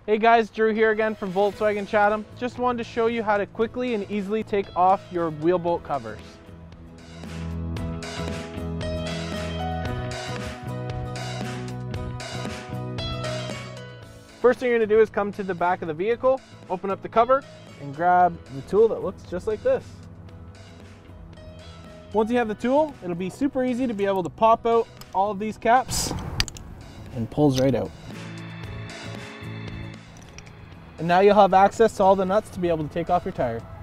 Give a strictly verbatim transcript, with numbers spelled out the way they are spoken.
Hey guys, Drew here again from Volkswagen Chatham. Just wanted to show you how to quickly and easily take off your wheel bolt covers. First thing you're going to do is come to the back of the vehicle, open up the cover, and grab the tool that looks just like this. Once you have the tool, it'll be super easy to be able to pop out all of these caps and pulls right out. And now you'll have access to all the nuts to be able to take off your tire.